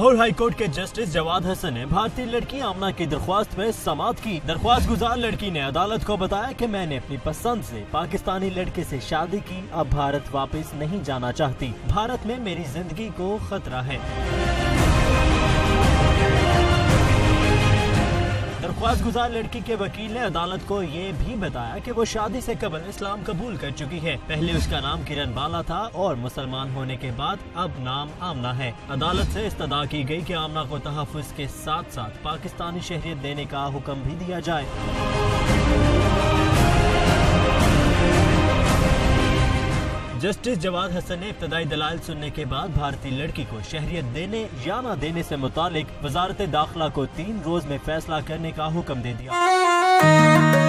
Lahore high court के justice Jawad Hasan ने भारतीय लड़की आमना की दरख्वास्त में समाअत की। दरख्वास्त गुजार लड़की ने अदालत को बताया कि मैंने अपनी पसंद से पाकिस्तानी लड़के से शादी की, अब भारत वापस नहीं जाना चाहती। भारत में मेरी जिंदगी को खतरा है। दरख्वास्त गुजार लड़की के वकील ने अदालत को ये भी बताया कि वो शादी से कबल इस्लाम कबूल कर चुकी है। पहले उसका नाम किरण बाला था और मुसलमान होने के बाद अब नाम आमना है। अदालत से इस्तदा की गई कि आमना को तहफ़्फ़ुज़ के साथ साथ पाकिस्तानी शहरियत देने का हुक्म भी दिया जाए। जस्टिस जवाद हसन ने इब्तदाई दलाइल सुनने के बाद भारतीय लड़की को शहरियत देने या न देने से मुतालिक वजारत दाखिला को 3 रोज में फैसला करने का हुक्म दे दिया।